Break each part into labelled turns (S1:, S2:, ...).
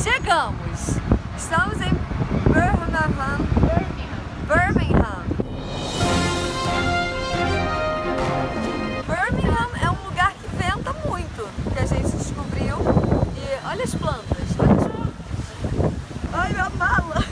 S1: Chegamos! Estamos em Birmingham. Birmingham é um lugar que venta muito, que a gente descobriu. E olha as plantas, olha as plantas. Ai, minha mala!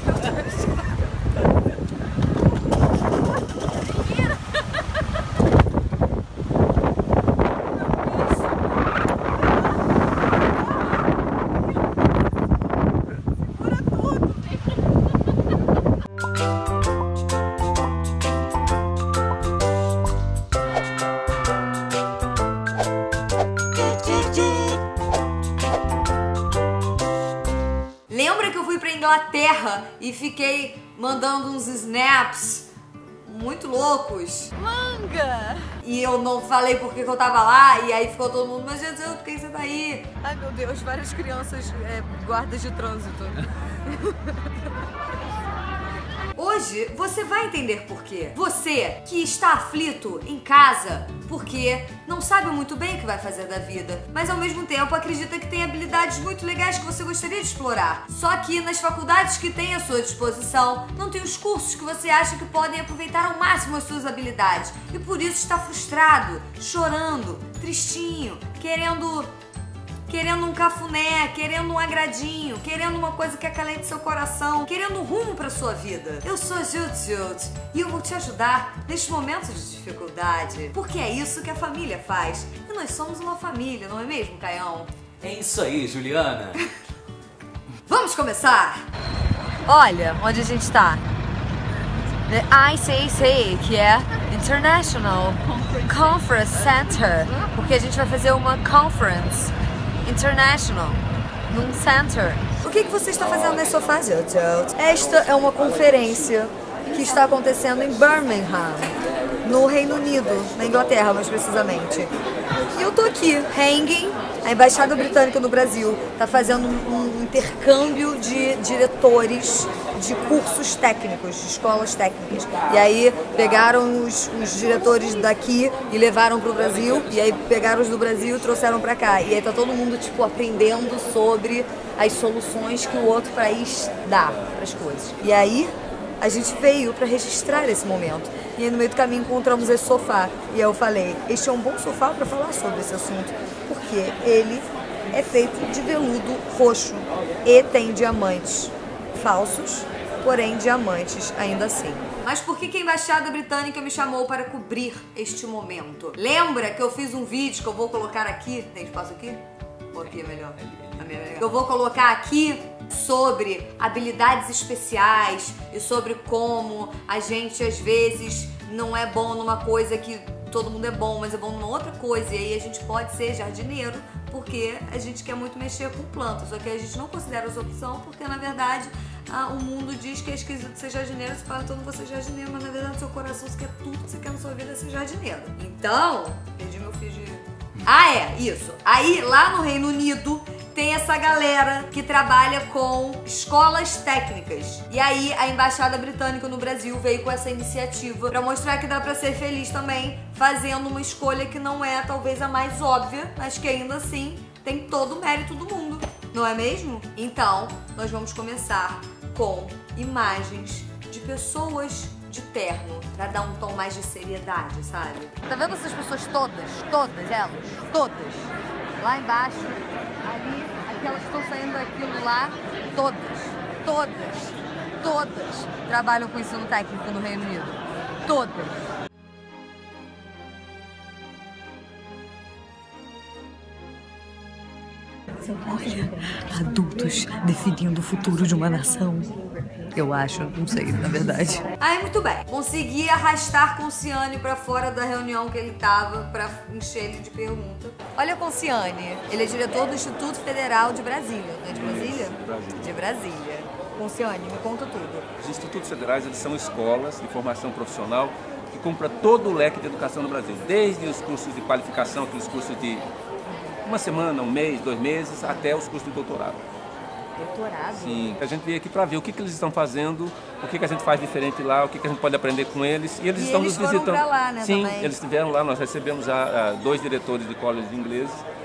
S1: Lembra que eu fui pra Inglaterra e fiquei mandando uns snaps muito loucos? Manga! E eu não falei porque que eu tava lá, e aí ficou todo mundo, mas Jesus, por que você tá aí? Ai meu Deus, várias crianças guardas de trânsito. Hoje você vai entender por quê. Você que está aflito em casa porque não sabe muito bem o que vai fazer da vida, mas ao mesmo tempo acredita que tem habilidades muito legais que você gostaria de explorar. Só que nas faculdades que tem à sua disposição, não tem os cursos que você acha que podem aproveitar ao máximo as suas habilidades. E por isso está frustrado, chorando, tristinho, querendo um cafuné, querendo um agradinho, querendo uma coisa que acalente seu coração, querendo um rumo pra sua vida. Eu sou a Jut e eu vou te ajudar neste momento de dificuldade, porque é isso que a família faz. E nós somos uma família, não é mesmo, Caião?
S2: É isso aí, Juliana.
S1: Vamos começar? Olha onde a gente tá. ICC, que é International Conference Center, porque a gente vai fazer uma conference International, num center. O que você está fazendo nesse sofá, Jojo? Esta é uma conferência que está acontecendo em Birmingham, no Reino Unido, na Inglaterra mais precisamente. E eu tô aqui, hanging. A Embaixada Britânica no Brasil está fazendo um intercâmbio de diretores de cursos técnicos, de escolas técnicas. E aí pegaram os diretores daqui e levaram para o Brasil, e aí pegaram os do Brasil e trouxeram para cá. E aí tá todo mundo tipo aprendendo sobre as soluções que o outro país dá para as coisas. E aí a gente veio para registrar esse momento. E aí no meio do caminho encontramos esse sofá. E aí eu falei, este é um bom sofá para falar sobre esse assunto, porque ele é feito de veludo roxo e tem diamantes falsos, porém diamantes ainda assim. Mas por que a Embaixada Britânica me chamou para cobrir este momento? Lembra que eu fiz um vídeo que eu vou colocar aqui? Tem espaço aqui? Ou aqui é melhor? Eu vou colocar aqui sobre habilidades especiais e sobre como a gente às vezes não é bom numa coisa que todo mundo é bom, mas é bom numa outra coisa. E aí a gente pode ser jardineiro porque a gente quer muito mexer com plantas, só que a gente não considera essa opção porque na verdade o mundo diz que é esquisito ser jardineiro. Você fala, então não vou ser jardineiro, mas na verdade no seu coração você quer tudo que você quer na sua vida é ser jardineiro. Então, perdi meu fio de... Ah, é, isso. Aí lá no Reino Unido tem essa galera que trabalha com escolas técnicas. E aí a Embaixada Britânica no Brasil veio com essa iniciativa pra mostrar que dá pra ser feliz também, fazendo uma escolha que não é talvez a mais óbvia, mas que ainda assim tem todo o mérito do mundo, não é mesmo? Então, nós vamos começar com imagens de pessoas de terno, pra dar um tom mais de seriedade, sabe? Tá vendo essas pessoas todas? Todas elas? Todas. Lá embaixo, ali, aquelas que estão saindo daquilo lá, todas trabalham com ensino técnico no Reino Unido. Todas. Adultos definindo o futuro de uma nação. Eu acho, não sei, na verdade. Aí, muito bem. Consegui arrastar Conciane pra fora da reunião que ele tava pra encher ele de pergunta. Olha Conciane, ele é diretor do Instituto Federal de Brasília. Não é de Brasília?
S3: De Brasília.
S1: De Brasília. Conciane, me conta tudo.
S3: Os institutos federais, eles são escolas de formação profissional que cumprem todo o leque de educação no Brasil. Desde os cursos de qualificação, aqueles cursos de uma semana, um mês, 2 meses, até os cursos de doutorado.
S1: Doutorado?
S3: Sim. A gente veio aqui para ver o que eles estão fazendo, o que a gente faz diferente lá, o que a gente pode aprender com eles. E eles estão nos visitando.
S1: Pra lá, né,
S3: sim,
S1: também.
S3: eles estiveram lá, nós recebemos já 2 diretores de colleges ingleses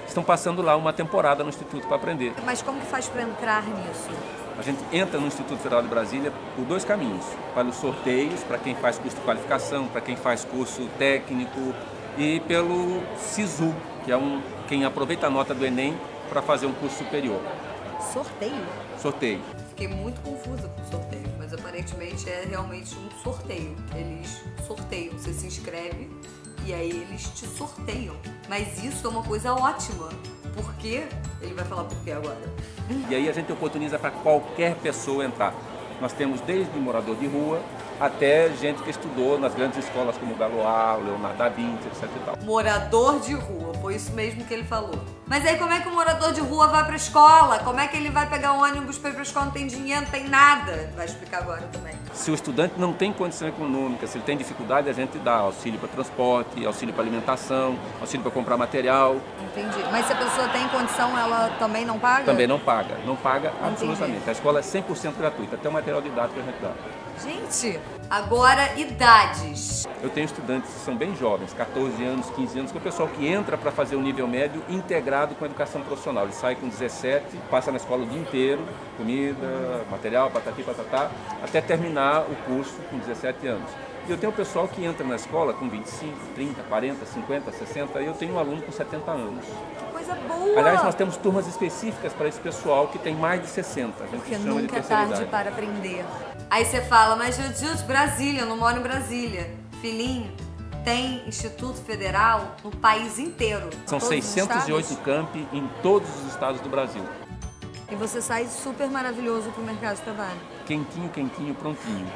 S3: estão passando lá uma temporada no Instituto para aprender.
S1: Mas como que faz para entrar nisso?
S3: A gente entra no Instituto Federal de Brasília por 2 caminhos. Para os sorteios, para quem faz curso de qualificação, para quem faz curso técnico, e pelo SISU, que é quem aproveita a nota do Enem para fazer um curso superior.
S1: Sorteio?
S3: Sorteio.
S1: Fiquei muito confusa com o sorteio, mas aparentemente é realmente um sorteio. Eles sorteiam, você se inscreve e aí eles te sorteiam. Mas isso é uma coisa ótima. Por quê? Ele vai falar por quê agora.
S3: E aí a gente oportuniza para qualquer pessoa entrar. Nós temos desde morador de rua até gente que estudou nas grandes escolas como Galois, Leonardo da Vinci, etc. e tal.
S1: Morador de rua, foi isso mesmo que ele falou. Mas aí como é que o morador de rua vai pra escola? Como é que ele vai pegar um ônibus pra ir pra escola? Não tem dinheiro, não tem nada. Vai explicar agora também.
S3: Se o estudante não tem condição econômica, se ele tem dificuldade, a gente dá auxílio para transporte, auxílio para alimentação, auxílio para comprar material.
S1: Entendi. Mas se a pessoa tem condição, ela também não paga?
S3: Também não paga. Não paga
S1: Entendi.
S3: absolutamente. A escola é 100% gratuita, até o material didático a gente dá.
S1: Gente, agora idades.
S3: Eu tenho estudantes que são bem jovens, 14 anos, 15 anos, que é o pessoal que entra para fazer o nível médio integrado com a educação profissional. Ele sai com 17, passa na escola o dia inteiro, comida, material, patati, patatá, até terminar o curso com 17 anos. E eu tenho o pessoal que entra na escola com 25, 30, 40, 50, 60, e eu tenho um aluno com 70 anos.
S1: Que coisa boa!
S3: Aliás, nós temos turmas específicas para esse pessoal que tem mais de 60. A gente
S1: Porque
S3: chama de
S1: nunca é
S3: terceira
S1: tarde
S3: idade.
S1: para aprender. Aí você fala, mas Jujutsu, Brasília, eu não moro em Brasília. Filhinho, tem Instituto Federal no país inteiro.
S3: São
S1: Todos os
S3: 608
S1: estados.
S3: campi em todos os estados do Brasil.
S1: E você sai super maravilhoso pro mercado de trabalho.
S3: Quentinho, quentinho, prontinho.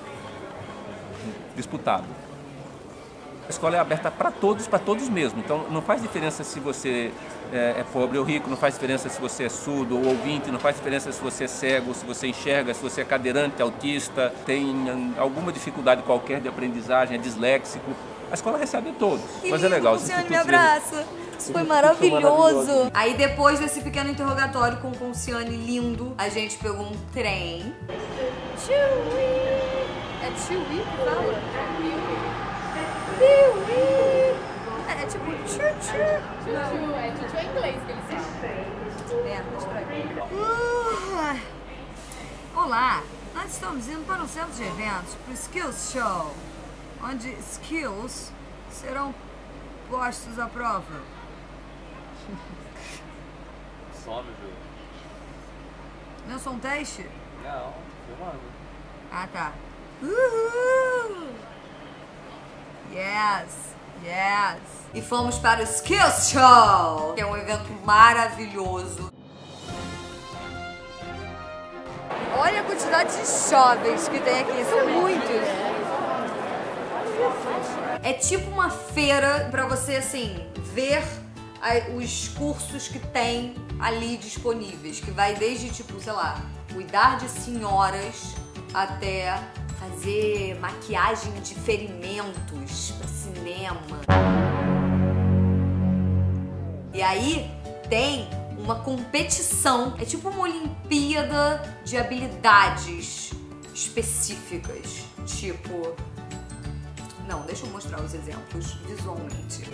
S3: Disputado. A escola é aberta para todos mesmo. Então não faz diferença se você é pobre ou rico, não faz diferença se você é surdo ou ouvinte, não faz diferença se você é cego, se você enxerga, se você é cadeirante, autista, tem alguma dificuldade qualquer de aprendizagem, é disléxico. A escola recebe todos.
S1: Que
S3: Mas
S1: lindo,
S3: é legal.
S1: Conciane, me abraça. Isso foi maravilhoso. Aí depois desse pequeno interrogatório com o Conciane lindo, a gente pegou um trem. É Chewy que fala? É tipo tchu-tchu.
S4: É tchu em inglês que eles falam.
S1: Merda, estranho. Olá, nós estamos indo para um centro de eventos, para o Skills Show, onde skills serão postos à prova.
S2: Some, Ju.
S1: Não é só um teste?
S2: Não, filmando.
S1: Ah, tá. Uhul! Yes, yes. E fomos para o Skills Show, que é um evento maravilhoso. Olha a quantidade de jovens que tem aqui, são muitos. É tipo uma feira pra você, assim, ver os cursos que tem ali disponíveis, que vai desde, tipo, sei lá, cuidar de senhoras até fazer maquiagem de ferimentos pra cinema. E aí tem uma competição, é tipo uma Olimpíada de habilidades específicas, tipo... Não, deixa eu mostrar os exemplos visualmente.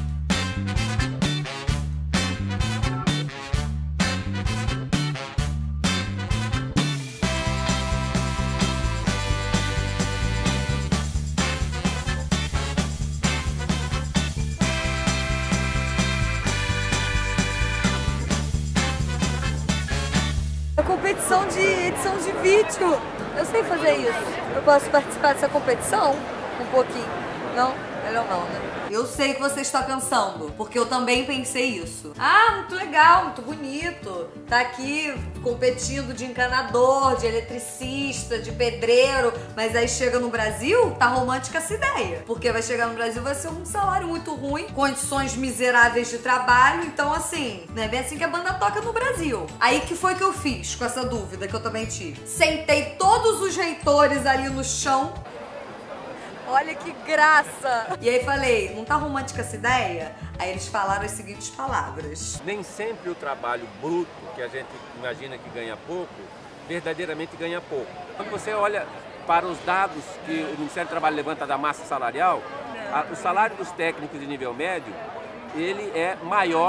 S1: A competição de edição de vídeo. Eu sei fazer isso. Eu posso participar dessa competição? Um pouquinho. Não? Melhor não, né? Eu sei o que você está pensando, porque eu também pensei isso. Ah, muito legal, muito bonito. Tá aqui competindo de encanador, de eletricista, de pedreiro. Mas aí chega no Brasil, tá romântica essa ideia. Porque vai chegar no Brasil, vai ser um salário muito ruim, condições miseráveis de trabalho. Então, assim, não é bem assim que a banda toca no Brasil. Aí que foi que eu fiz com essa dúvida que eu também tive? Sentei todos os reitores ali no chão. Olha que graça! E aí falei, não tá romântica essa ideia? Aí eles falaram as seguintes palavras.
S3: Nem sempre o trabalho bruto, que a gente imagina que ganha pouco, verdadeiramente ganha pouco. Quando você olha para os dados que o Ministério do Trabalho levanta da massa salarial, o salário dos técnicos de nível médio, ele é maior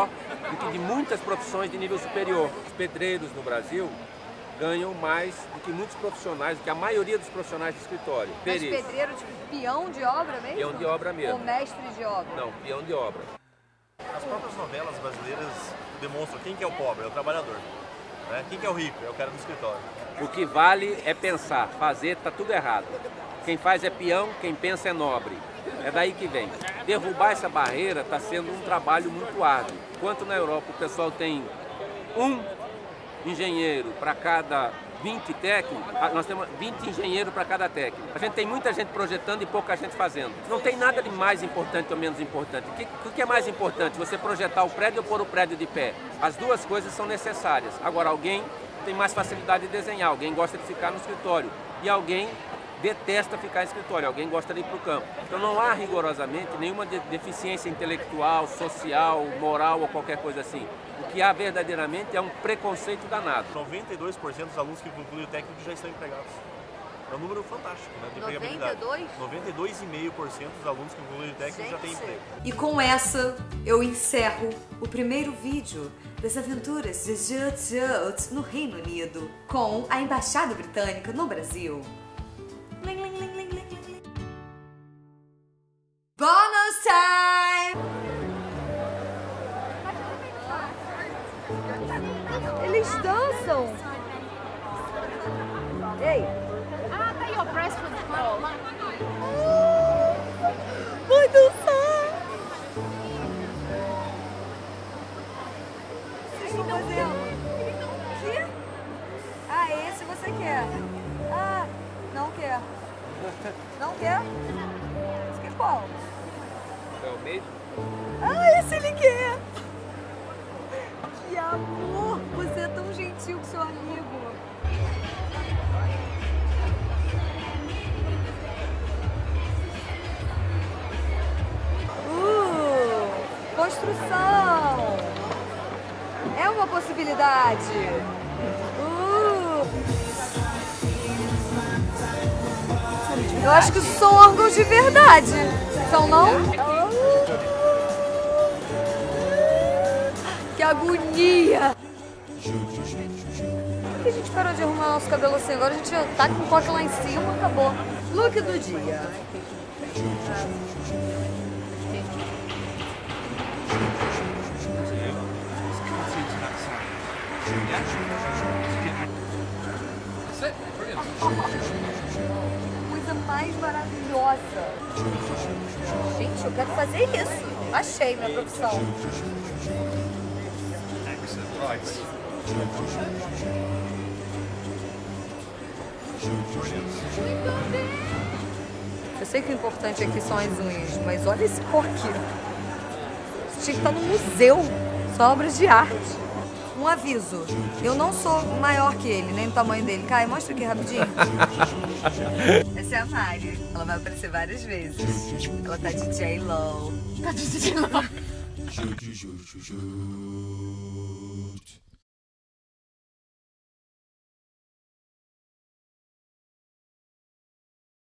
S3: do que de muitas profissões de nível superior. Os pedreiros no Brasil ganham mais do que muitos profissionais, do que a maioria dos profissionais de escritório.
S1: Mas pedreiro, tipo peão de obra mesmo?
S3: Peão de obra mesmo.
S1: Ou mestre de obra?
S3: Não, peão de obra.
S5: As próprias novelas brasileiras demonstram quem que é o pobre, é o trabalhador. Né? Quem que é o rico, é o cara do escritório.
S3: O que vale é pensar, fazer tá tudo errado. Quem faz é peão, quem pensa é nobre. É daí que vem. Derrubar essa barreira está sendo um trabalho muito árduo. Enquanto na Europa o pessoal tem um engenheiro para cada 20 técnicos, nós temos 20 engenheiros para cada técnico. A gente tem muita gente projetando e pouca gente fazendo. Não tem nada de mais importante ou menos importante. O que é mais importante? Você projetar o prédio ou pôr o prédio de pé? As duas coisas são necessárias. Agora, alguém tem mais facilidade de desenhar, alguém gosta de ficar no escritório e alguém detesta ficar em escritório, alguém gosta de ir para o campo. Então não há rigorosamente nenhuma deficiência intelectual, social, moral ou qualquer coisa assim. O que há verdadeiramente é um preconceito danado.
S5: 92% dos alunos que concluem o técnico já estão empregados. É um número fantástico, né? De
S1: 92?
S5: 92,5% dos alunos que concluem o técnico já têm emprego.
S1: E com essa eu encerro o primeiro vídeo das aventuras de Jude Jude no Reino Unido com a Embaixada Britânica no Brasil. Bonus time! Eles dançam! Ei!
S4: Ah, tá aí, ó, press for the ball.
S1: Vai dançar! Vocês estão fazendo? Que? Ah, esse você quer. Ah, não quer. Não quer? Esse quer qual?
S3: É o mesmo?
S1: Ah, esse ele quer! Que amor! Você é tão gentil com seu amigo. Construção! É uma possibilidade! Eu acho que isso são órgãos de verdade. São não? Que agonia! Por que a gente parou de arrumar nosso cabelo assim? Agora a gente tá com o coque lá em cima, acabou. Look do dia. Coisa mais maravilhosa. Gente, eu quero fazer isso. Achei minha profissão. Eu sei que o importante aqui são as unhas, mas olha esse coque. Isso tinha que estar no museu. São obras de arte. Um aviso, eu não sou maior que ele, nem o tamanho dele. Kai, mostra aqui rapidinho. Essa é a Mari. Ela vai aparecer várias vezes. Ela tá de J-Lo. Tá de J-Lo.